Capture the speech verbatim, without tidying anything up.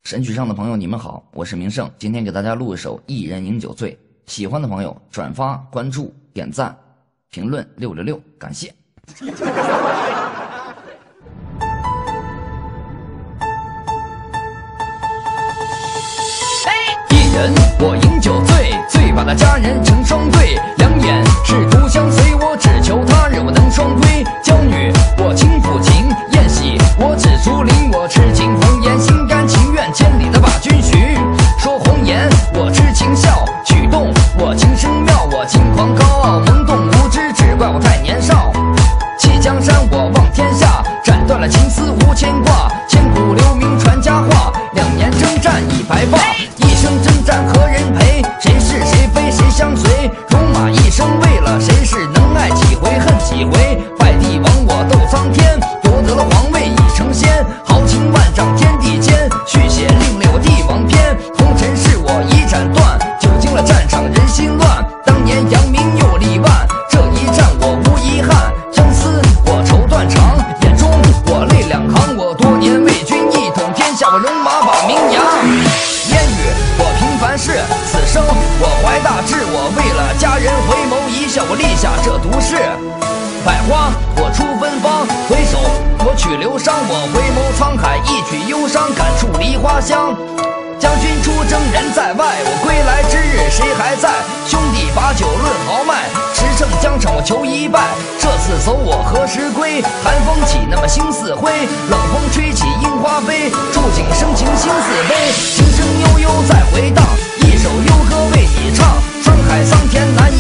神曲上的朋友，你们好，我是明胜，今天给大家录一首《一人饮酒醉》，喜欢的朋友转发、关注、点赞、评论六六六，感谢。一人我饮酒醉，醉把那佳人成双对，两眼是独相随，我只求他日我能双归。娇女我轻抚琴，宴喜我只竹林，我痴情红颜，心甘情愿千里的把君许。说红颜我痴情笑，曲动我情声妙，我轻狂高傲，懵懂无知，只怪我太年少。弃江山我望天下，斩断了情丝无牵挂，千古留名传佳话，两年征战已白发，一生征战何人陪？谁是谁非谁相随？戎马一生为了谁？是能爱几回恨几回？拜帝王我斗苍天，夺得了皇位已成仙，豪情万丈天地间，续写另有帝王篇。红尘事我已斩断，久经了战场人心乱，当年扬名又立万，这一战我无遗憾。相思我愁断肠，眼中我泪两行，我多年为君一统天下，我戎马把名扬。烟雨我平凡事，此生我怀大志，我为了佳人回眸一笑，我立下这毒誓。百花我出芬芳，回首我取流觞，我回眸沧海一曲忧伤，感触梨花香。将军出征人在外，我归来之日谁还在？兄弟把酒论豪迈，驰骋疆场我求一拜。这次走我何时归？寒风起那么星似灰，冷风吹起樱花飞，触景生情心似悲，情声悠悠再回荡，一首幽歌为你唱，沧海桑田难以